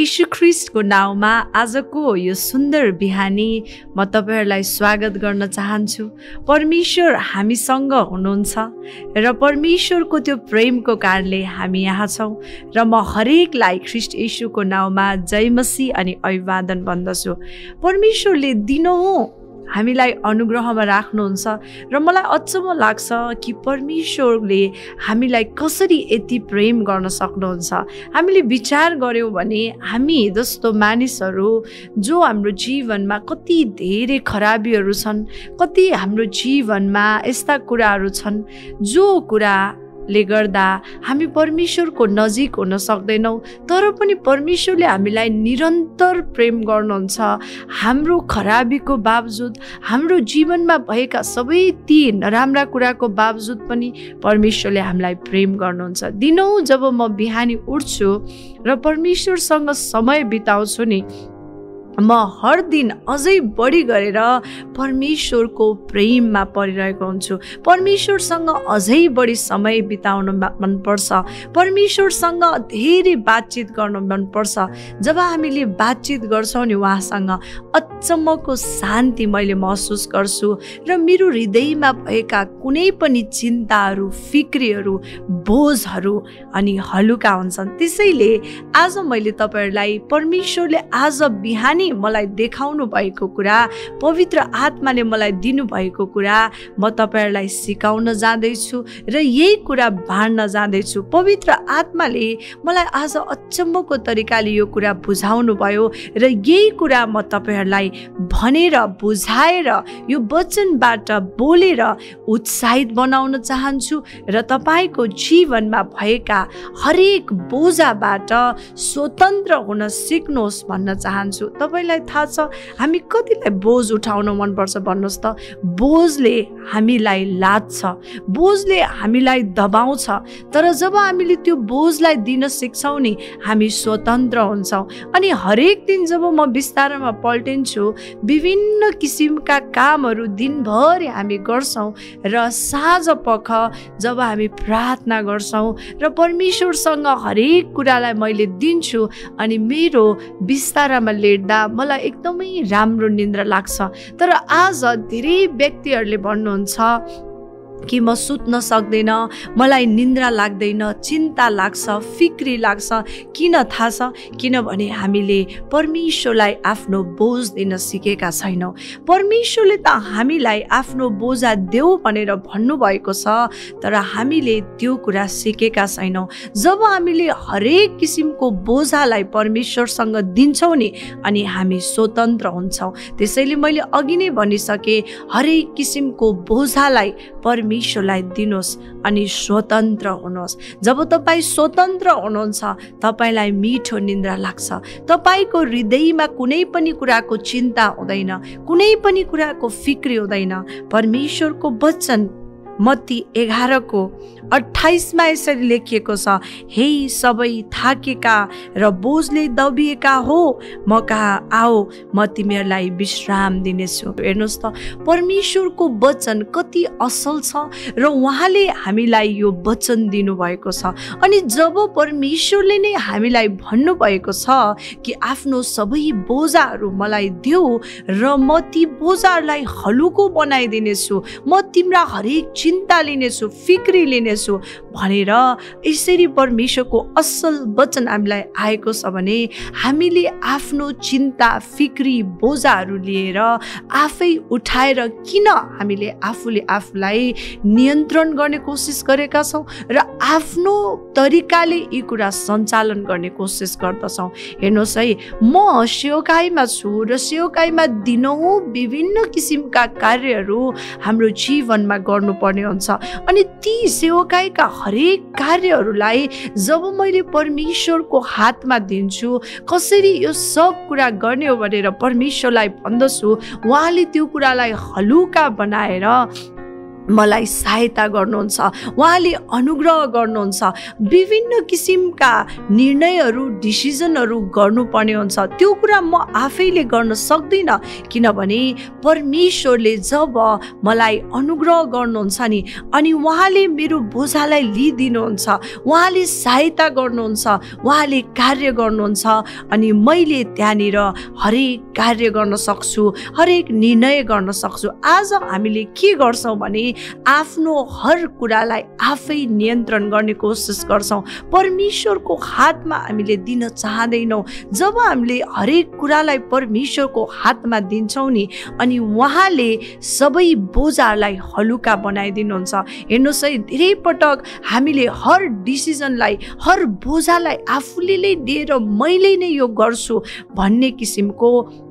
यीशु ख्रीष्टको नाउँमा आजको यो सुन्दर बिहानी म तपाईहरुलाई स्वागत गर्न चाहन्छु। परमेश्वर हामीसँग हुनुहुन्छ र परमेश्वरको त्यो प्रेमको कारणले हामी यहाँ छौं र म हरेकलाई ख्रीष्ट यीशुको नाउँमा जय मसीह अनि अभिवादन भन्दछु। परमेश्वरले दिनहुँ हामीलाई अनुग्रहमा राख्नुहुन्छ र मलाई अचम्म लाग्छ कि परमेश्वरले हामीलाई कसरी यति प्रेम गर्न सक्नुहुन्छ। हामीले विचार गर्यौं भने हामी जस्तो मानिसहरू जो हाम्रो जीवनमा कति धेरै खराबीहरू छन्, कति हाम्रो जीवनमा यस्ता कुराहरू छन् जो कुराले गर्दा हामी परमेश्वरको नजिक हुन सक्दैनौं, तर पनि परमेश्वरले हामीलाई निरन्तर प्रेम गर्नुहुन्छ। हाम्रो खराबीको बावजुद, हाम्रो जीवनमा भएका सबै ती नराम्रा कुराको बावजुद पनि परमेश्वरले हामीलाई प्रेम गर्नुहुन्छ। दिनहुँ जब म बिहानी उठ्छु र परमेश्वरसँग समय बिताउँछु नि, म हर दिन अझै बढी गरेर परमेश्वरको प्रेममा परिरहेको हुन्छु। परमेश्वरसँग अझै बढी समय बिताउन मनपर्छ, परमेश्वरसँग धेरै बातचित गर्न मनपर्छ। जब हामीले बातचित गर्छौं नि उहाँसँग, अचम्मको शान्ति मैले महसुस गर्छु र मेरो हृदयमा भएका कुनै पनि चिन्ताहरू, फिक्रीहरू, बोझहरू अनि हलुका हुन्छन्। त्यसैले आज मैले तपाईहरुलाई परमेश्वरले आज बिहानी मलाई देखाउनु भएको कुरा, पवित्र आत्माले मलाई दिनु भएको कुरा म तपाईहरुलाई सिकाउन जाँदैछु र यही कुरा बाँड्न जाँदैछु। पवित्र आत्माले मलाई आज अचम्मको तरिकाले यो कुरा बुझाउनु भयो र यही कुरा म तपाईहरुलाई भनेर बुझाएर यो वचनबाट बोलेर उत्साहित बनाउन चाहन्छु र तपाईको जीवनमा भएका हरेक बोझाबाट स्वतन्त्र हुन सिक्नुहोस् भन्न चाहन्छु। तपाईलाई थाहा छ हामी कतिलाई बोझ उठाउन मनपर्छ भन्नुहोस् त। बोझले हामीलाई लाद्छ, बोझले हामीलाई दबाउँछ, तर जब हामीले त्यो बोझलाई दिन सिक्छौं नि हामी स्वतन्त्र हुन्छौं। अनि हरेक दिन जब म बिस्तारमा पल्टिन्छु, विभिन्न किसिमका कामहरू दिनभरि हामी गर्छौं र साँझ पख जब हामी प्रार्थना गर्छौं र परमेश्वरसँग हरेक कुरालाई मैले दिन्छु अनि मेरो बिस्तारामा लेट्दा मलाई एकदमै राम्रो निन्द्रा लाग्छ। तर आज धेरै व्यक्तिहरूले भन्नुहुन्छ कि म सुत्न सक्दैन, मलाई निन्द्रा लाग्दैन, चिन्ता लाग्छ, फिक्री लाग्छ। किन थाहा छ? किनभने हामीले परमेश्वरलाई आफ्नो बोझ दिन सिकेका छैनौं। परमेश्वरले त हामीलाई आफ्नो बोझा देऊ भनेर भन्नुभएको छ, तर हामीले त्यो कुरा सिकेका छैनौं। जब हामीले हरेक किसिमको बोझालाई परमेश्वरसँग दिन्छौं नि अनि हामी स्वतन्त्र हुन्छौं। त्यसैले मैले अघि नै भनिसके, हरेक किसिमको बोझालाई परमेश्वरलाई दिनुहोस् अनि स्वतन्त्र हुनुहोस्। जब तपाई स्वतन्त्र हुनुहुन्छ तपाईलाई मिठो निन्द्रा लाग्छ, तपाईको हृदयमा कुनै पनि कुराको चिन्ता हुँदैन, कुनै पनि कुराको फिक्री हुँदैन। परमेश्वरको वचन मत्ती 11:28 मा यसरी लेखिएको छ, हे सबै थाकेका र बोझले दबिएका हो म कहाँ आओ, म तिमीहरूलाई विश्राम दिनेछु। हेर्नुहोस् त परमेश्वरको वचन कति असल छ र उहाँले हामीलाई यो वचन दिनुभएको छ। अनि जब परमेश्वरले नै हामीलाई भन्नुभएको छ कि आफ्नो सबै बोझाहरू मलाई देऊ र म ती बोझाहरूलाई हलुको बनाइदिनेछु, म तिम्रा हरेक चिन्ता लिनेछु, फिक्री लिनेछु भनेर यसरी परमेश्वरको असल वचन हामीलाई आएको छ भने हामीले आफ्नो चिन्ता, फिक्री, बोझाहरू लिएर आफै उठाएर किन हामीले आफूलाई नियन्त्रण गर्ने कोसिस गरेका छौं र आफ्नो तरिकाले यी कुरा सञ्चालन गर्ने कोसिस गर्दछौं। हेर्नुहोस् है, म सेवकाईमा छु र सेवकाईमा दिनहुँ विभिन्न किसिमका कार्यहरू हाम्रो जीवनमा गर्नुपर्ने हुन्छ। अनि ती सेवकाईका हरेक कार्यहरूलाई जब मैले परमेश्वरको हातमा दिन्छु, कसरी यो सब कुरा गर्ने हो भनेर परमेश्वरलाई भन्दछु, उहाँले त्यो कुरालाई हलुका बनाएर मलाई सहायता गर्नुहुन्छ, उहाँले अनुग्रह गर्नुहुन्छ। विभिन्न किसिमका निर्णयहरू डिसिजनहरू गर्नुपर्ने हुन्छ, त्यो कुरा म आफैले गर्न सक्दिनँ, किनभने परमेश्वरले जब मलाई अनुग्रह गर्नुहुन्छ नि, अनि उहाँले मेरो बोझालाई लिइदिनुहुन्छ, उहाँले सहायता गर्नुहुन्छ, उहाँले कार्य गर्नुहुन्छ, अनि मैले त्यहाँनिर हरेक कार्य गर्न सक्छु, हरेक निर्णय गर्न सक्छु। आज हामीले के गर्छौँ भने आफ्नो हर कुरालाई आफै नियन्त्रण गर्ने कोसिस गर्छौँ, परमेश्वरको हातमा हामीले दिन चाहँदैनौँ। जब हामीले हरेक कुरालाई परमेश्वरको हातमा दिन्छौँ नि, अनि उहाँले सबै बोझालाई हलुका बनाइदिनुहुन्छ। हेर्नुहोस् है, धेरै पटक हामीले हर डिसिजनलाई, हर बोझालाई आफूले नै दिएर मैले नै यो गर्छु भन्ने किसिमको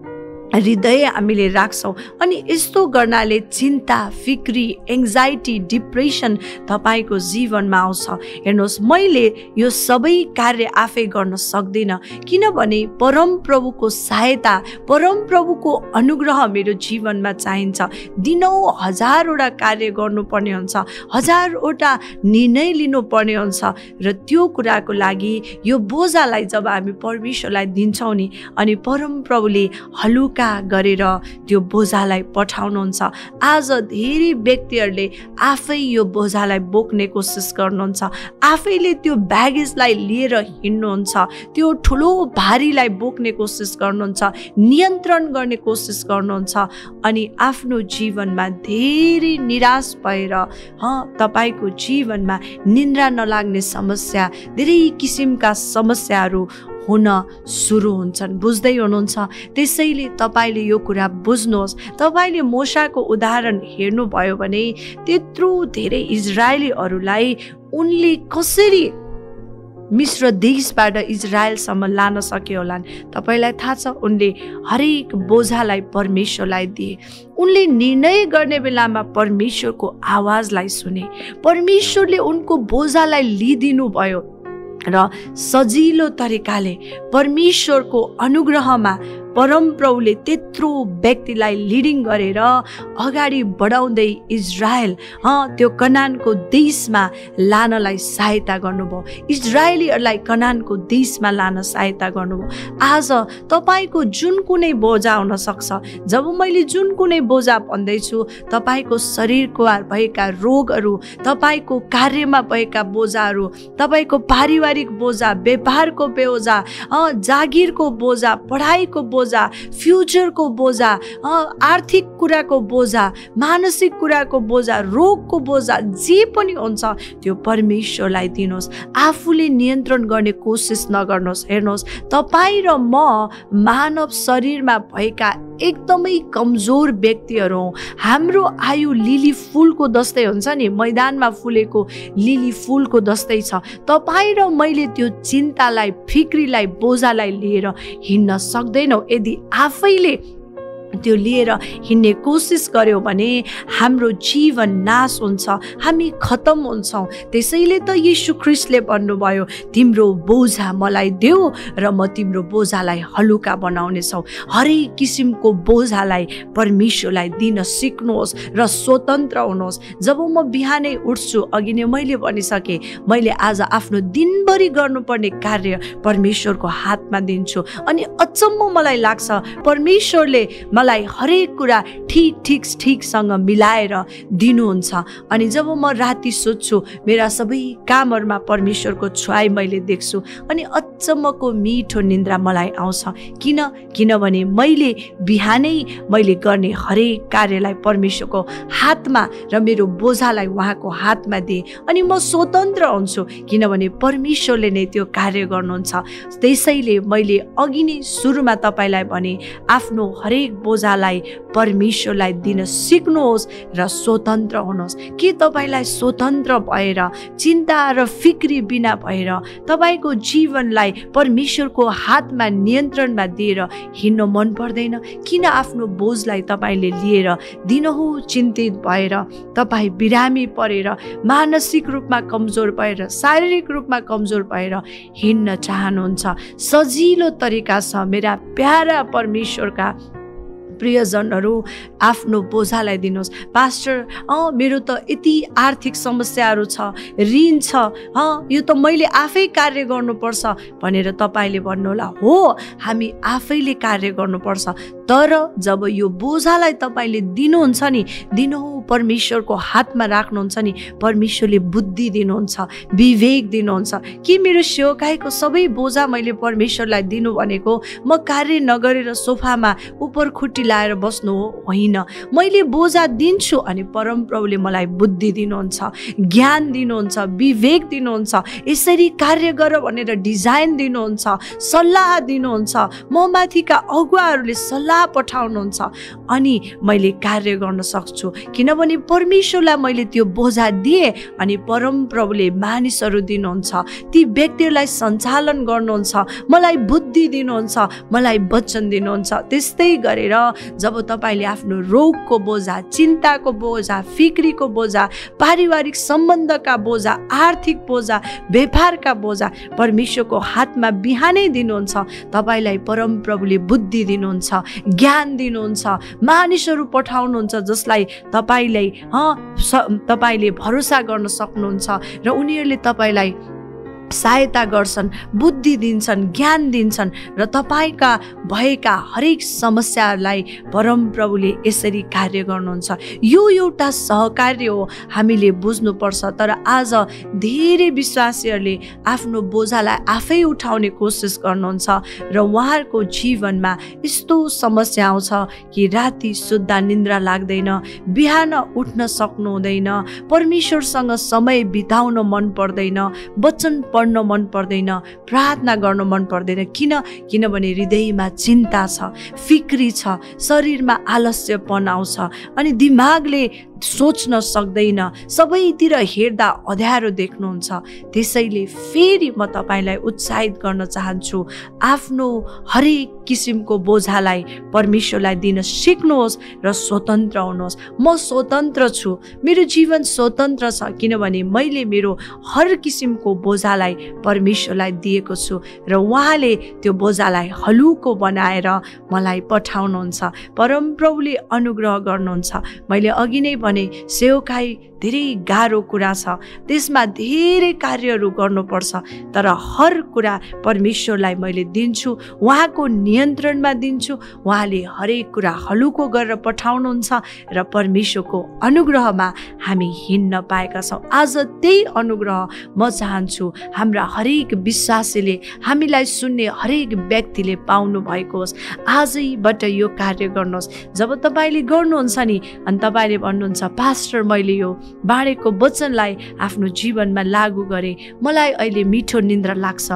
हृदय हामीले राख्छौँ, अनि यस्तो गर्नाले चिन्ता, फिक्री, एङ्जाइटी, डिप्रेसन तपाईँको जीवनमा आउँछ। हेर्नुहोस्, मैले यो सबै कार्य आफै गर्न सक्दिनँ, किनभने परमप्रभुको सहायता, परमप्रभुको अनुग्रह मेरो जीवनमा चाहिन्छ। दिनौँ हजारवटा कार्य गर्नुपर्ने हुन्छ, हजारवटा निर्णय लिनुपर्ने हुन्छ, र त्यो कुराको लागि यो बोझालाई जब हामी परमेश्वरलाई दिन्छौँ नि, अनि परमप्रभुले हलुका गरेर त्यो बोझालाई पठाउनुहुन्छ। आज धेरै व्यक्तिहरूले आफै यो बोझालाई बोक्ने कोसिस गर्नुहुन्छ, आफैले त्यो ब्यागेजलाई लिएर हिँड्नुहुन्छ, त्यो ठुलो भारीलाई बोक्ने कोसिस गर्नुहुन्छ, नियन्त्रण गर्ने कोसिस गर्नुहुन्छ, अनि आफ्नो जीवनमा धेरै निराश भएर तपाईँको जीवनमा निन्द्रा नलाग्ने समस्या, धेरै किसिमका समस्याहरू हुन सुरु हुन्छन्। बुझ्दै हुनुहुन्छ? त्यसैले तपाईँले यो कुरा बुझ्नुहोस्। तपाईँले मोशाको उदाहरण हेर्नुभयो भने त्यत्रो धेरै इजरायलीहरूलाई उनले कसरी मिस्र देशबाट इजरायलसम्म लान सक्यो होला? तपाईँलाई थाहा छ, उनले हरेक बोझालाई परमेश्वरलाई दिए। उनले निर्णय गर्ने बेलामा परमेश्वरको आवाजलाई सुने, परमेश्वरले उनको बोझालाई लिइदिनु भयो, र सजिलो तरिकाले परमेश्वरको अनुग्रहमा परमप्रभुले त्यत्रो व्यक्तिलाई लिडिङ गरेर अगाडि बढाउँदै इजरायल त्यो कनानको देशमा लानलाई सहायता गर्नुभयो, इजरायलीहरूलाई कनानको देशमा लान सहायता गर्नुभयो। आज तपाईँको जुन कुनै बोझा हुन सक्छ, जब मैले जुन कुनै बोझा भन्दैछु, तपाईँको शरीरको भएका रोगहरू, तपाईँको कार्यमा भएका बोझाहरू, तपाईँको पारिवारिक बोझा, व्यापारको बोझा, जागिरको बोझा, पढाइको बोझा, फ्युचरको बोझा, आर्थिक कुराको बोझा, मानसिक कुराको बोझा, रोगको बोझा, जे पनि हुन्छ त्यो परमेश्वरलाई दिनुहोस्। आफूले नियन्त्रण गर्ने कोसिस नगर्नुहोस्। हेर्नुहोस्, तपाईँ र म मानव शरीरमा भएका एकदमै कमजोर व्यक्तिहरू हौँ। हाम्रो आयु लिली फुलको जस्तै हुन्छ नि, मैदानमा फुलेको लिली फुलको जस्तै छ। तपाईँ र मैले त्यो चिन्तालाई, फिक्रीलाई, बोझालाई लिएर हिँड्न सक्दैनौँ। यदि आफैले त्यो लिएर हिँड्ने कोसिस गर्यो भने हाम्रो जीवन नाश हुन्छ, हामी खतम हुन्छौँ। त्यसैले त येशू ख्रीष्टले भन्नुभयो, तिम्रो बोझा मलाई देऊ र म तिम्रो बोझालाई हलुका बनाउनेछौ। हरेक किसिमको बोझालाई परमेश्वरलाई दिन सिक्नुहोस् र स्वतन्त्र हुनुहोस्। जब म बिहानै उठ्छु, अघि नै मैले भनिसकेँ, मैले आज आफ्नो दिनभरि गर्नुपर्ने कार्य परमेश्वरको हातमा दिन्छु, अनि अचम्म मलाई लाग्छ, परमेश्वरले मलाई हरेक कुरा ठिकसँग मिलाएर दिनुहुन्छ। अनि जब म राति सुत्छु, मेरा सबै कामहरूमा परमेश्वरको छुवाई मैले देख्छु, अनि अचम्मको मिठो निन्द्रा मलाई आउँछ। किनभने मैले बिहानै मैले गर्ने हरेक कार्यलाई परमेश्वरको हातमा र मेरो बोझालाई उहाँको हातमा दिएँ, अनि म स्वतन्त्र हुन्छु, किनभने परमेश्वरले नै त्यो कार्य गर्नुहुन्छ। त्यसैले मैले अघि नै सुरुमा तपाईँलाई भने, आफ्नो हरेक बोझालाई परमेश्वरलाई दिन सिक्नुहोस् र स्वतन्त्र हुनुहोस्। के तपाईँलाई स्वतन्त्र भएर, चिन्ता र फिक्री बिना भएर तपाईँको जीवनलाई परमेश्वरको हातमा, नियन्त्रणमा दिएर हिँड्न मन पर्दैन? किन आफ्नो बोझलाई तपाईँले लिएर दिनहुँ चिन्तित भएर, तपाईँ बिरामी परेर, मानसिक रूपमा कमजोर भएर, शारीरिक रूपमा कमजोर भएर हिँड्न चाहनुहुन्छ? सजिलो तरिका छ, मेरा प्यारा परमेश्वरका प्रियजनहरू आफ्नो बोझालाई दिनुहोस्। पास्टर मेरो त यति आर्थिक समस्याहरू छ, ऋण छ, यो त मैले आफै कार्य गर्नुपर्छ भनेर तपाईँले भन्नुहोला। हो, हामी आफैले कार्य गर्नुपर्छ, तर जब यो बोझालाई तपाईँले दिनुहुन्छ नि, परमेश्वरको हातमा राख्नुहुन्छ नि, परमेश्वरले बुद्धि दिनुहुन्छ, विवेक दिनुहुन्छ कि मेरो सेवकाईको सबै बोझा मैले परमेश्वरलाई दिनु भनेको म कार्य नगरेर सोफामा उपर खुट्टी लाएर बस्नु हो, होइन। मैले बोझा दिन्छु अनि परमप्रभुले मलाई बुद्धि दिनुहुन्छ, ज्ञान दिनुहुन्छ, विवेक दिनुहुन्छ, यसरी कार्य गर भनेर डिजाइन दिनुहुन्छ, सल्लाह दिनुहुन्छ, म माथिका अगुवाहरूले सल्लाह पठाउनुहुन्छ अनि मैले कार्य गर्न सक्छु। किनभने परमेश्वरलाई मैले त्यो बोझा दिएँ अनि परमप्रभुले मानिसहरू दिनुहुन्छ, ती व्यक्तिहरूलाई सञ्चालन गर्नुहुन्छ, मलाई बुद्धि दिनुहुन्छ, मलाई वचन दिनुहुन्छ। त्यस्तै गरेर जब तपाईँले आफ्नो रोगको बोझा, चिन्ताको बोझा, फिक्रीको बोझा, पारिवारिक सम्बन्धका बोझा, आर्थिक बोझा, व्यापारका बोझा परमेश्वरको हातमा बिहानै दिनुहुन्छ, तपाईँलाई परमप्रभुले बुद्धि दिनुहुन्छ, ज्ञान दिनुहुन्छ, मानिसहरू पठाउनुहुन्छ जसलाई तपाईँले भरोसा गर्न सक्नुहुन्छ र उनीहरूले तपाईँलाई सहायता गर्छन्, बुद्धि दिन्छन्, ज्ञान दिन्छन् र तपाईँका भएका हरेक समस्याहरूलाई परमप्रभुले यसरी कार्य गर्नुहुन्छ। यो एउटा सहकार्य हो, हामीले बुझ्नुपर्छ। तर आज धेरै विश्वासीहरूले आफ्नो बोझालाई आफै उठाउने कोसिस गर्नुहुन्छ र उहाँहरूको जीवनमा यस्तो समस्या आउँछ कि राति सुत्दा निन्द्रा लाग्दैन, बिहान उठ्न सक्नु हुँदैन, परमेश्वरसँग समय बिताउन मन पर्दैन, वचन पढ्न मन पर्दैन, प्रार्थना गर्न मन पर्दैन। किनभने हृदयमा चिन्ता छ, फिक्री छ, शरीरमा आलस्यपन आउँछ अनि दिमागले सोच्न सक्दैन, सबैतिर हेर्दा अँध्यारो देख्नुहुन्छ। त्यसैले फेरि म तपाईँलाई उत्साहित गर्न चाहन्छु, आफ्नो हरेक किसिमको बोझालाई परमेश्वरलाई दिन सिक्नुहोस् र स्वतन्त्र हुनुहोस्। म स्वतन्त्र छु, मेरो जीवन स्वतन्त्र छ, किनभने मैले मेरो हर किसिमको बोझालाई परमेश्वरलाई दिएको छु र उहाँले त्यो बोझालाई हलुको बनाएर मलाई पठाउनुहुन्छ। परमप्रभुले अनुग्रह गर्नुहुन्छ। मैले अघि नै भने सेवकाई धेरै गाह्रो कुरा छ, त्यसमा धेरै कार्यहरू गर्नुपर्छ, तर हर कुरा परमेश्वरलाई मैले दिन्छु, उहाँको नियन्त्रणमा दिन्छु। उहाँले हरेक कुरा हलुको गरेर पठाउनुहुन्छ र परमेश्वरको अनुग्रहमा हामी हिँड्न पाएका छौँ। आज त्यही अनुग्रह म चाहन्छु हाम्रा हरेक विश्वासीले, हामीलाई सुन्ने हरेक व्यक्तिले पाउनु भएको होस्। आजैबाट यो कार्य गर्नुहोस्। जब तपाईँले गर्नुहुन्छ नि अनि तपाईँले भन्नुहुन्छ, पास्टर मैले यो बाँडेको वचनलाई आफ्नो जीवनमा लागू गरेँ, मलाई अहिले मिठो निन्द्रा लाग्छ,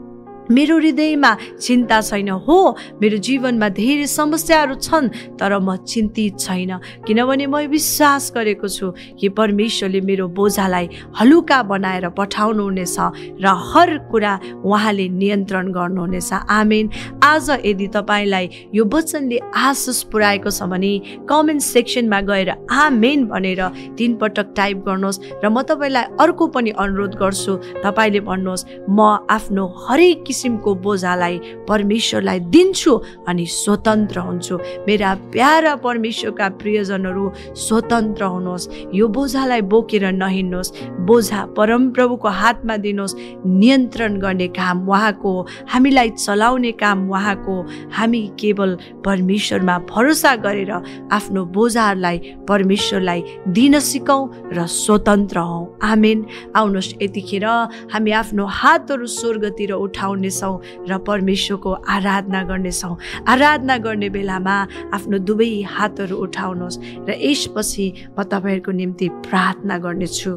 मेरो हृदयमा चिन्ता छैन। हो, मेरो जीवनमा धेरै समस्याहरू छन् तर म चिन्तित छैन, किनभने म विश्वास गरेको छु कि परमेश्वरले मेरो बोझालाई हलुका बनाएर पठाउनुहुनेछ र हर कुरा उहाँले नियन्त्रण गर्नुहुनेछ। आमेन। आज यदि तपाईँलाई यो वचनले आशिष पुर्याएको छ भने कमेन्ट सेक्सनमा गएर आमेन भनेर 3 पटक टाइप गर्नुहोस् र म तपाईँलाई अर्को पनि अनुरोध गर्छु, तपाईँले भन्नुहोस्, म आफ्नो हरेक किसिमको बोझालाई परमेश्वरलाई दिन्छु अनि स्वतन्त्र हुन्छु। मेरा प्यारा परमेश्वरका प्रियजनहरू, स्वतन्त्र हुनुहोस्। यो बोझालाई बोकेर नहिँड्नुहोस्, बोझा परमप्रभुको हातमा दिनुहोस्। नियन्त्रण गर्ने काम उहाँको, हामीलाई चलाउने काम उहाँको। हामी केवल परमेश्वरमा भरोसा गरेर आफ्नो बोझाहरूलाई परमेश्वरलाई दिन सिकौँ र स्वतन्त्र हौँ। आमेन। आउनुहोस्, यतिखेर हामी आफ्नो हातहरू स्वर्गतिर उठाउनेछौँ र परमेश्वरको आराधना गर्नेछौँ। आराधना गर्ने बेलामा आफ्नो दुवै हातहरू उठाउनुहोस् र यसपछि म तपाईँहरूको निम्ति प्रार्थना गर्नेछु।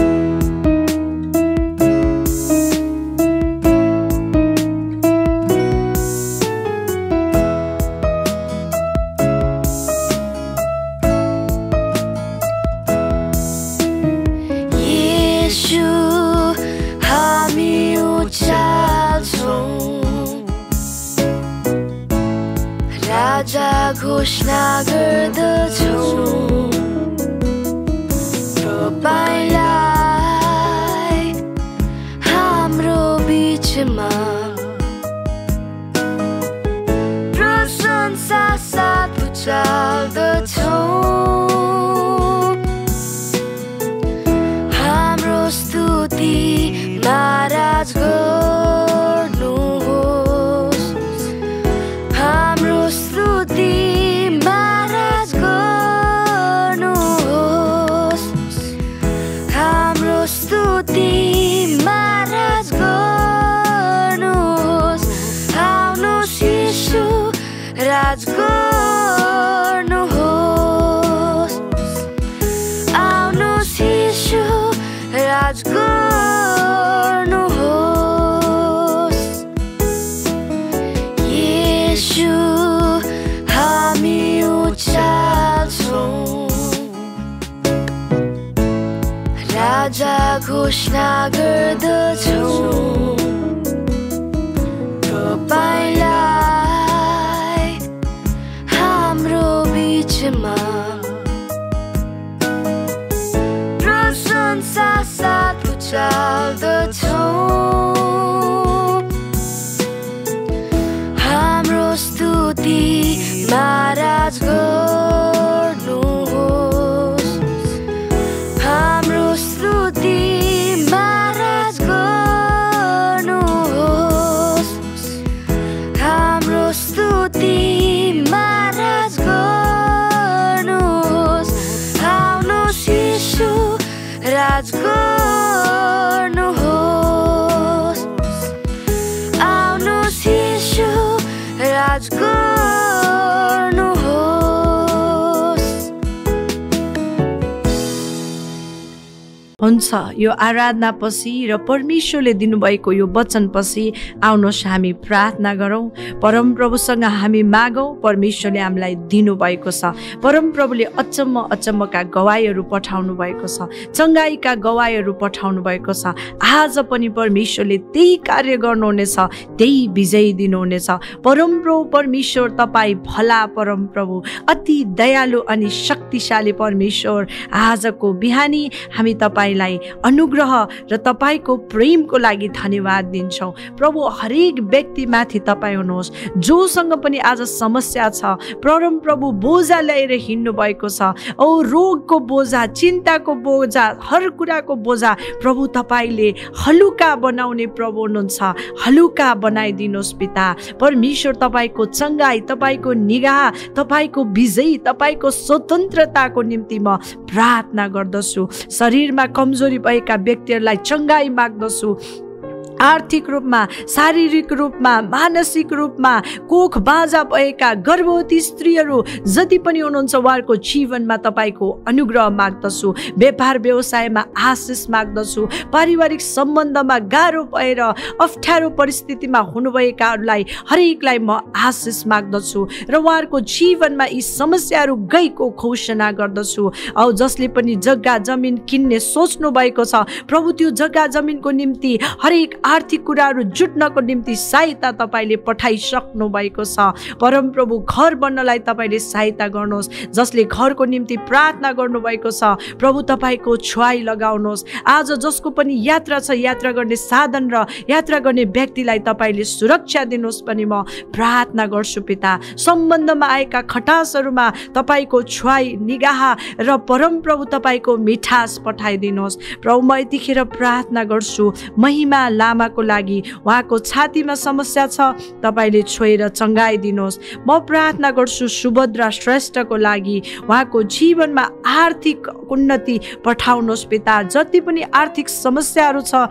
घोषणा गर्दछौँ, तपाईँलाई हाम्रो बीचमा प्रशंसा साथ उच्चार स्तुतिमा राज गर्नुहोस् हाम्रो स्तुतिमा राज गर्नुहोस् हाम्रो स्तुतिमा राज गर्नुहोस् आउनुहोस् यीशु राज गर्नुहोस् आउनुहोस् यीशु राज गर्नुहोस् यीशु हामी उचाल्छौँ राजा घोषणा गर्दछौँ तपाईलाई हाम्रो बीचमा प्रशंसा साथ उचाल्दछौँ हाम्रो स्तुतिमा राज गर्नुहोस् हाम्रो स्तुतिमा राज गर्नुहोस् हाम्रो स्तुतिमा राज गर्नुहोस् आउनुहोस् यीशु राज गर्नुहोस् आउनुहोस् यीशु राज गर्नुहोस् हुन्छ यो आराधना पछि र परमेश्वरले दिनुभएको यो वचन पछि आउनुहोस् हामी प्रार्थना गरौँ परमप्रभुसँग हामी मागौँ परमेश्वरले हामीलाई दिनुभएको छ परमप्रभुले अचम्मका गवाईहरू पठाउनु भएको छ चङ्गाईका गवाईहरू पठाउनु भएको छ आज पनि परमेश्वरले त्यही कार्य गर्नुहुनेछ त्यही विजय दिनुहुनेछ परमप्रभु परमेश्वर तपाईँ भला परमप्रभु अति दयालु अनि शक्तिशाली परमेश्वर आजको बिहानी हामी तपाईलाई अनुग्रह र तपाईको प्रेमको लागि धन्यवाद दिन्छौँ प्रभु हरेक व्यक्तिमाथि तपाईँ हुनुहोस् जोसँग पनि आज समस्या छ परमप्रभु बोझा ल्याएर हिँड्नु भएको छ औ रोगको बोझा चिन्ताको बोझा हर कुराको बोझा प्रभु तपाईले हलुका बनाउने प्रभु हुनुहुन्छ हलुका बनाइदिनुहोस् पिता परमेश्वर तपाईको चङ्गाई तपाईको निगाह तपाईको विजय तपाईको स्वतन्त्रताको निम्ति म प्रार्थना गर्दछु शरीरमा कमजोरी भएका व्यक्तिहरूलाई चङ्गाई माग्दछु आर्थिक रूपमा शारीरिक रूपमा मानसिक रूपमा कोख बाँझा भएका गर्भवती स्त्रीहरू जति पनि हुनुहुन्छ उहाँहरूको जीवनमा तपाईको अनुग्रह माग्दछु व्यापार व्यवसायमा आशिष माग्दछु पारिवारिक सम्बन्धमा गाह्रो भएर अप्ठ्यारो परिस्थितिमा हुनुभएकाहरूलाई हरेकलाई म आशिष माग्दछु र उहाँहरूको जीवनमा यी समस्याहरू गएको घोषणा गर्दछु औ जसले पनि जग्गा जमिन किन्ने सोच्नु भएको छ प्रभु त्यो जग्गा जमिनको निम्ति हरेक आर्थिक कुराहरू जुट्नको निम्ति सहायता तपाईले पठाइसक्नु भएको छ परमप्रभु घर बन्नलाई तपाईले सहायता गर्नुहोस् जसले घरको निम्ति प्रार्थना गर्नु भएको छ प्रभु तपाईको छुवाई लगाउनुहोस् आज जसको पनि यात्रा छ यात्रा गर्ने साधन र यात्रा गर्ने व्यक्तिलाई तपाईले सुरक्षा दिनुहोस् पनि म प्रार्थना गर्छु पिता सम्बन्धमा आएका खटासहरूमा तपाईको छुवाई निगाह र परमप्रभु तपाईको मिठास पठाइदिनुहोस् प्रभु म यतिखेर प्रार्थना गर्छु महिमा लामाको लागि उहाँको छातीमा समस्या छ तपाईले छोएर चङ्गाइदिनुहोस् म प्रार्थना गर्छु सुभद्रा श्रेष्ठको लागि उहाँको जीवनमा आर्थिक उन्नति पठाउनुहोस् पिता जति पनि आर्थिक समस्याहरू छ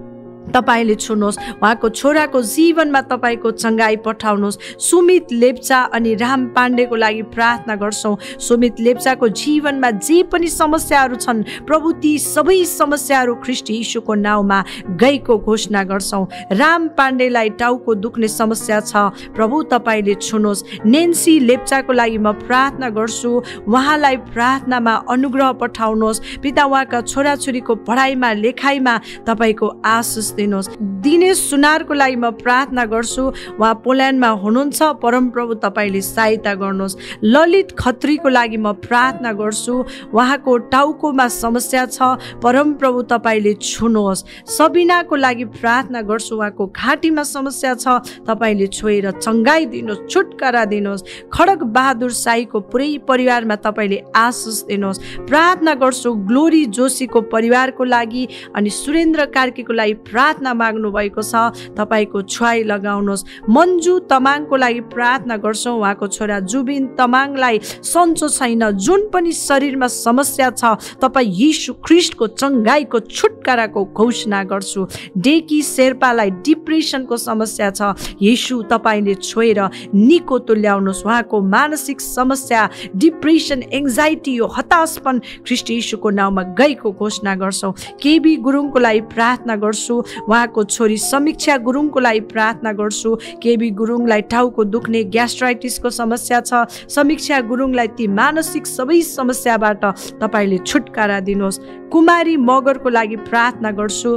तपाईले छुनुहोस् उहाँको छोराको जीवनमा तपाईको चङ्गाई पठाउनुहोस् सुमित लेप्चा अनि राम पाण्डेको लागि प्रार्थना गर्छौं सुमित लेप्चाको जीवनमा जे पनि समस्याहरू छन् प्रभु ती सबै समस्याहरू ख्रीष्ट येशूको नाउँमा गएको घोषणा गर्छौं राम पाण्डेलाई टाउको दुख्ने समस्या छ प्रभु तपाईले छुनुहोस् नेन्सी लेप्चाको लागि म प्रार्थना गर्छु उहाँलाई प्रार्थनामा अनुग्रह पठाउनुहोस् पिता उहाँका छोराछोरीको पढाइमा लेखाइमा तपाईको आशिष दिनुहोस्। दिनेश सुनारको लागि म प्रार्थना गर्छु, उहाँ पोल्यान्डमा हुनुहुन्छ, परमप्रभु तपाईँले सहायता गर्नुहोस्। ललित खत्रीको लागि म प्रार्थना गर्छु, उहाँको टाउकोमा समस्या छ, परमप्रभु तपाईँले छुनुहोस्। सबिनाको लागि प्रार्थना गर्छु, उहाँको घाँटीमा समस्या छ, तपाईँले छोएर चङ्गाई दिनुहोस्, छुटकारा दिनुहोस्। खड्ग बहादुर साईको पुरै परिवारमा तपाईँले आशिष दिनुहोस्। प्रार्थना गर्छु ग्लोरी जोशीको परिवारको लागि अनि सुरेन्द्र कार्कीको लागि प्रार्थना माग्नु भएको छ, तपाईँको छुवाई लगाउनुहोस्। मन्जु तमाङको लागि प्रार्थना गर्छौँ, उहाँको छोरा जुबिन तमाङलाई सन्चो छैन, जुन पनि शरीरमा समस्या छ तपाईँ यीशु ख्रीष्टको चङ्गाईको छुटकाराको घोषणा गर्छु। डेकी शेर्पालाई डिप्रेसनको समस्या छ, यीशु तपाईँले छोएर निको तुल्याउनुहोस्। उहाँको मानसिक समस्या, डिप्रेसन, एङ्जाइटी, यो हताशपन ख्रीष्ट यीशुको नाउँमा गएको घोषणा गर्छौँ। केबी गुरुङको लागि प्रार्थना गर्छु, उहाँको छोरी समीक्षा गुरुङको लागि प्रार्थना गर्छु। केबी गुरुङलाई टाउको दुख्ने ग्यास्ट्राइटिसको समस्या छ, समीक्षा गुरुङलाई ती मानसिक सबै समस्याबाट तपाईँले छुटकारा दिनुहोस्। कुमारी मगरको लागि प्रार्थना गर्छु,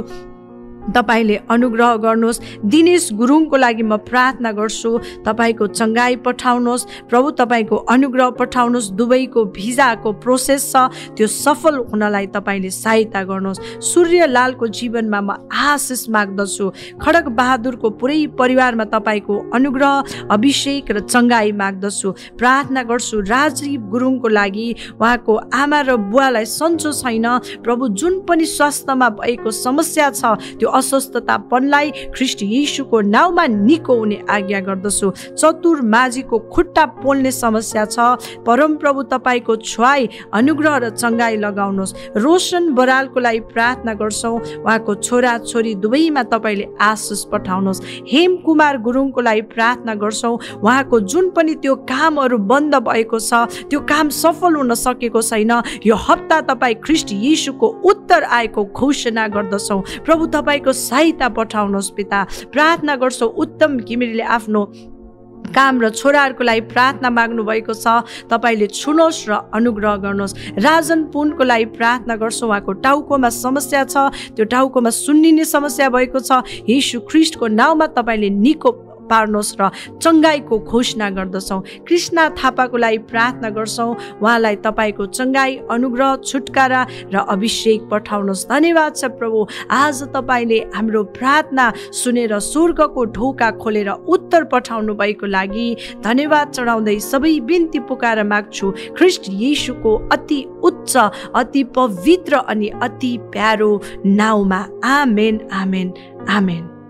तपाईँले अनुग्रह गर्नुहोस्। दिनेश गुरुङको लागि म प्रार्थना गर्छु, तपाईँको चङ्गाई पठाउनुहोस् प्रभु, तपाईँको अनुग्रह पठाउनुहोस्। दुबईको भिजाको प्रोसेस छ, त्यो सफल हुनलाई तपाईँले सहायता गर्नुहोस्। सूर्यलालको जीवनमा म आशिष माग्दछु। खड्ग बहादुरको पुरै परिवारमा तपाईँको अनुग्रह, अभिषेक र चङ्गाई माग्दछु। प्रार्थना गर्छु राजीव गुरुङको लागि, उहाँको आमा र बुवालाई सन्चो छैन प्रभु, जुन पनि स्वास्थ्यमा भएको समस्या छ त्यो अस्वस्थतापनलाई ख्रीष्ट यीशुको नाउँमा निको हुने आज्ञा गर्दछु। चतुर माझीको खुट्टा पोल्ने समस्या छ, परमप्रभु तपाईँको छुवाई, अनुग्रह र चङ्गाई लगाउनुहोस्। रोशन बरालको लागि प्रार्थना गर्छौँ, उहाँको छोरा छोरी दुवैमा तपाईँले आशिष पठाउनुहोस्। हेम कुमार गुरुङको लागि प्रार्थना गर्छौँ, उहाँको जुन पनि त्यो कामहरू बन्द भएको छ त्यो काम सफल हुन सकेको छैन, यो हप्ता तपाईँ ख्रीष्ट यीशुको उत्तर आएको घोषणा गर्दछौँ। प्रभु तपाईँको सहायता पठाउनुहोस् पिता। प्रार्थना गर्छौँ उत्तम घिमिरेले आफ्नो काम र छोराहरूको लागि प्रार्थना माग्नु भएको छ, तपाईँले छुनुहोस् र अनुग्रह गर्नुहोस्। राजन पुनको लागि प्रार्थना गर्छौँ, उहाँको टाउकोमा समस्या छ, त्यो टाउकोमा सुन्निने समस्या भएको छ, यीशु ख्रीष्टको नाउँमा तपाईँले निको पार्नुहोस् र चङ्गाईको घोषणा गर्दछौँ। कृष्णा थापाको लागि प्रार्थना गर्छौँ, उहाँलाई तपाईँको चङ्गाई, अनुग्रह, छुटकारा र अभिषेक पठाउनुहोस्। धन्यवाद छ प्रभु, आज तपाईँले हाम्रो प्रार्थना सुनेर स्वर्गको ढोका खोलेर उत्तर पठाउनु भएको लागि धन्यवाद चढाउँदै सबै बिन्ती पुकाएर माग्छु ख्रीष्ट यीशुको अति उच्च, अति पवित्र अनि अति प्यारो नाउँमा। आमेन, आमेन, आमेन।